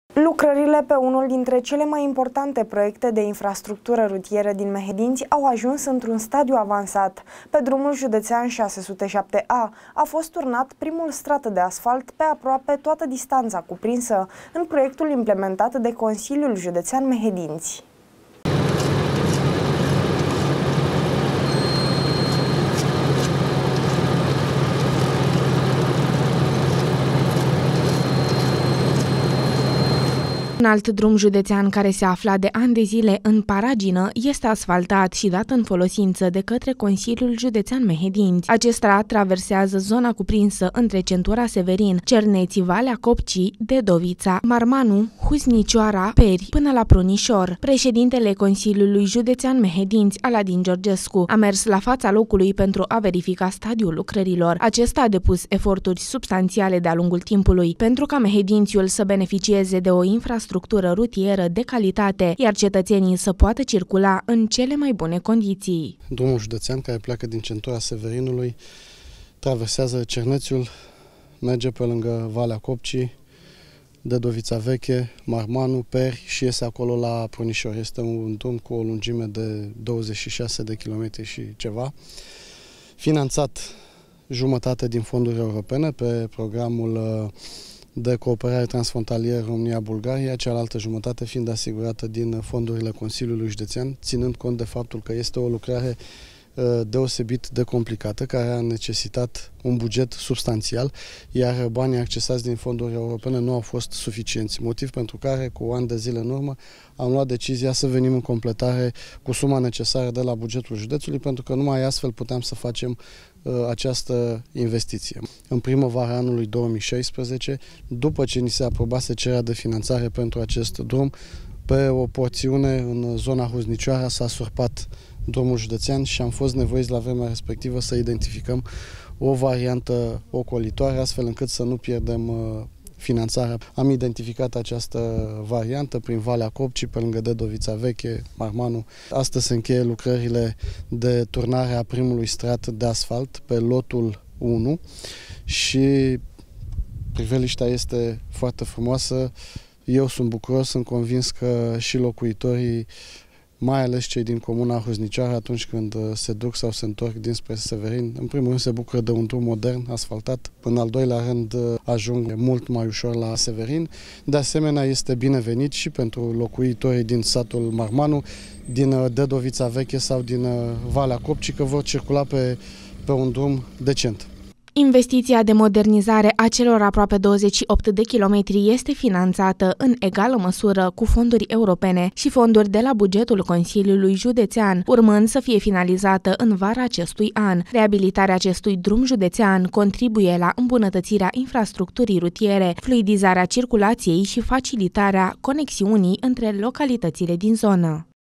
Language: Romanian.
Lucrările pe unul dintre cele mai importante proiecte de infrastructură rutieră din Mehedinți au ajuns într-un stadiu avansat. Pe drumul județean 607A a fost turnat primul strat de asfalt pe aproape toată distanța cuprinsă în proiectul implementat de Consiliul Județean Mehedinți. Un alt drum județean care se afla de ani de zile în paragină este asfaltat și dat în folosință de către Consiliul Județean Mehedinți. Acesta traversează zona cuprinsă între centura Severin, Cerneții, Valea Copcii, Dedovița, Marmanu, Huznicioara, Peri până la Prunișor. Președintele Consiliului Județean Mehedinți, Aladin Georgescu, a mers la fața locului pentru a verifica stadiul lucrărilor. Acesta a depus eforturi substanțiale de-a lungul timpului pentru ca Mehedințiul să beneficieze de o infrastructură rutieră de calitate, iar cetățenii să poată circula în cele mai bune condiții. Drumul județean, care pleacă din centura Severinului, traversează Cernețiul, merge pe lângă Valea Copcii, Dedovița Veche, Marmanu, Peri și iese acolo la Prunișor. Este un drum cu o lungime de 26 de kilometri și ceva, finanțat jumătate din fonduri europene pe programul de cooperare transfrontalieră România-Bulgaria, cealaltă jumătate fiind asigurată din fondurile Consiliului Județean, ținând cont de faptul că este o lucrare deosebit de complicată, care a necesitat un buget substanțial, iar banii accesați din fonduri europene nu au fost suficienți, motiv pentru care, cu ani de zile în urmă, am luat decizia să venim în completare cu suma necesară de la bugetul județului, pentru că numai astfel puteam să facem această investiție. În primăvara anului 2016, după ce ni se aprobase cererea de finanțare pentru acest drum, pe o porțiune în zona Huznicioara s-a surpat drumul județean și am fost nevoiți la vremea respectivă să identificăm o variantă ocolitoare, astfel încât să nu pierdem finanțarea. Am identificat această variantă prin Valea Copcii, pe lângă Dedovița Veche, Marmanu. Astăzi se încheie lucrările de turnare a primului strat de asfalt pe lotul 1 și priveliștea este foarte frumoasă. Eu sunt bucuros, sunt convins că și locuitorii, mai ales cei din comuna Huznicioara, atunci când se duc sau se întorc dinspre Severin, în primul rând se bucură de un drum modern, asfaltat, în al doilea rând ajung mult mai ușor la Severin. De asemenea, este binevenit și pentru locuitorii din satul Marmanu, din Dedovița Veche sau din Valea Copcii, că vor circula pe un drum decent. Investiția de modernizare a celor aproape 28 de kilometri este finanțată în egală măsură cu fonduri europene și fonduri de la bugetul Consiliului Județean, urmând să fie finalizată în vara acestui an. Reabilitarea acestui drum județean contribuie la îmbunătățirea infrastructurii rutiere, fluidizarea circulației și facilitarea conexiunii între localitățile din zonă.